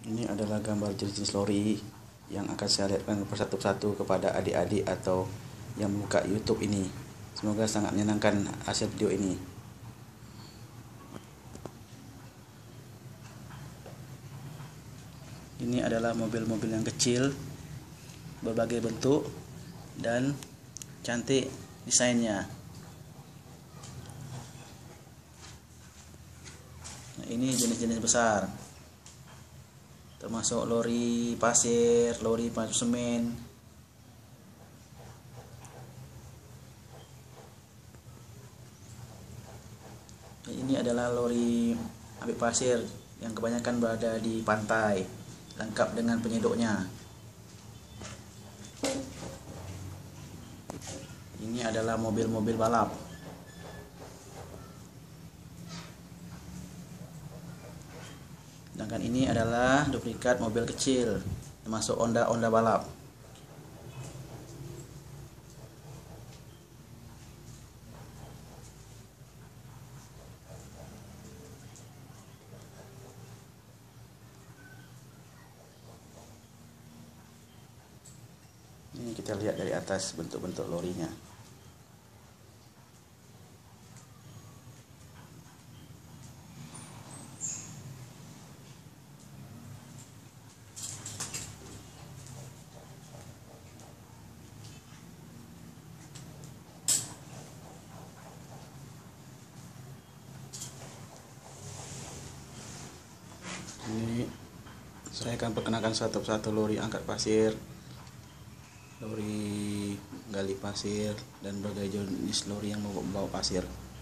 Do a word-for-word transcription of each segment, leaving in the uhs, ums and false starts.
Ini adalah gambar jenis lori yang akan saya lihatkan persatu persatu kepada adik-adik atau yang membuka YouTube ini. Semoga sangat menyenangkan hasil video ini. Ini adalah mobil-mobil yang kecil, berbagai bentuk dan cantik desainnya. Nah, ini jenis-jenis besar, termasuk lori pasir, lori pengangkut semen. Ini adalah lori ambil pasir yang kebanyakan berada di pantai, lengkap dengan penyedoknya. Ini adalah mobil-mobil balap. Sedangkan ini adalah duplikat mobil kecil, termasuk Honda-Honda balap. Ini kita lihat dari atas bentuk-bentuk lorinya. Ini saya akan perkenalkan satu persatu lori angkat pasir, lori gali pasir, dan berbagai jenis lori yang membawa pasir.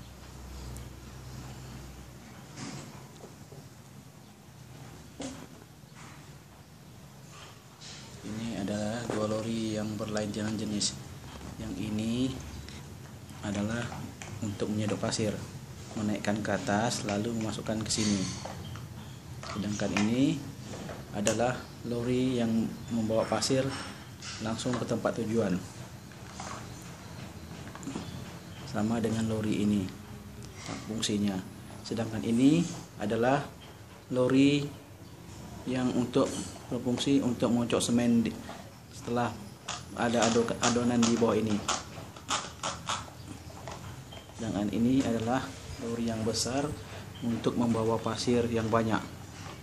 Ini adalah dua lori yang berlain jenis. Yang ini adalah untuk menyedot pasir, menaikkan ke atas lalu memasukkan ke sini. Sedangkan ini adalah lori yang membawa pasir langsung ke tempat tujuan, sama dengan lori ini fungsinya. Sedangkan ini adalah lori yang untuk berfungsi untuk mengocok semen setelah ada adonan di bawah ini. Sedangkan ini adalah lori yang besar untuk membawa pasir yang banyak.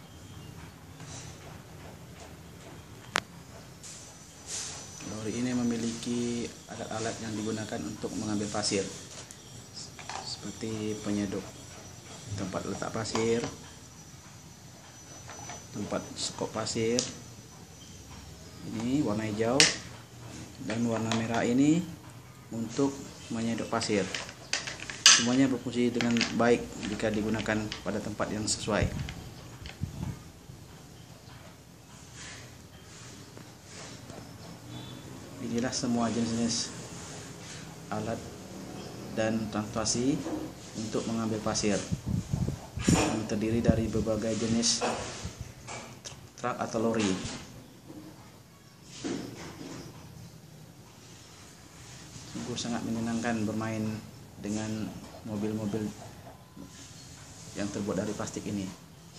Lori ini memiliki alat-alat yang digunakan untuk mengambil pasir, seperti penyedot tempat letak pasir, tempat sekop pasir. Ini warna hijau dan warna merah ini untuk menyedot pasir. Semuanya berfungsi dengan baik jika digunakan pada tempat yang sesuai. Inilah semua jenis-jenis alat dan transportasi untuk mengambil pasir, yang terdiri dari berbagai jenis truk atau lori. Sungguh sangat menyenangkan bermain dengan mobil-mobil yang terbuat dari plastik ini.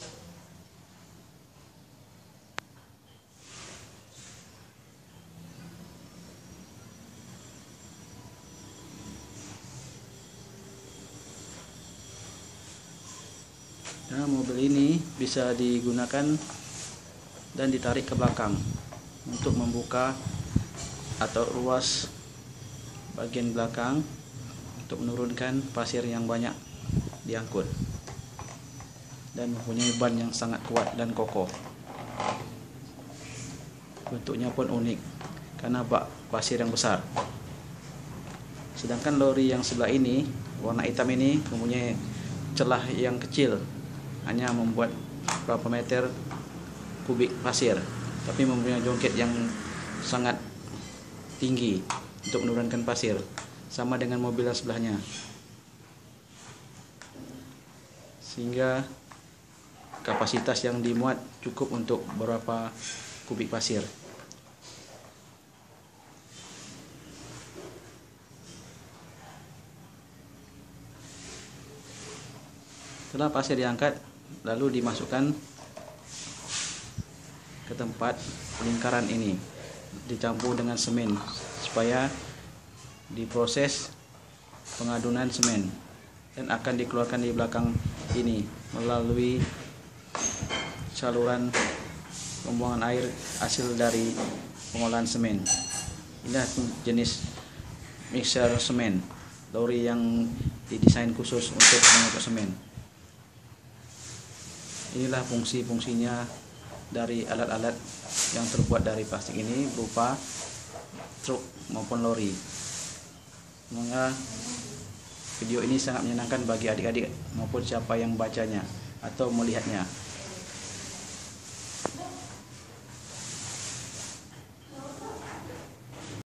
Nah, mobil ini bisa digunakan dan ditarik ke belakang untuk membuka atau ruas bagian belakang untuk menurunkan pasir yang banyak diangkut, dan mempunyai ban yang sangat kuat dan kokoh. Bentuknya pun unik karena bak pasir yang besar. Sedangkan lori yang sebelah ini, warna hitam ini, mempunyai celah yang kecil, hanya membuat berapa meter kubik pasir, tapi mempunyai jongket yang sangat tinggi untuk menurunkan pasir, sama dengan mobil yang sebelahnya, sehingga kapasitas yang dimuat cukup untuk beberapa kubik pasir. Setelah pasir diangkat, lalu dimasukkan ke tempat lingkaran ini, dicampur dengan semen supaya diproses pengadunan semen, dan akan dikeluarkan di belakang ini melalui saluran pembuangan air hasil dari pengolahan semen. Inilah jenis mixer semen, lori yang didesain khusus untuk mengangkut semen. Inilah fungsi-fungsinya dari alat-alat yang terbuat dari plastik ini berupa truk maupun lori. Semoga video ini sangat menyenangkan bagi adik-adik maupun siapa yang bacanya atau melihatnya.